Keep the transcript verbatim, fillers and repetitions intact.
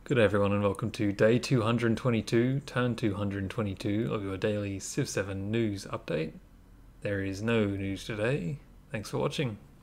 Good day everyone and welcome to day two hundred twenty-two, turn two hundred twenty-two of your daily Civ seven news update. There is no news today. Thanks for watching.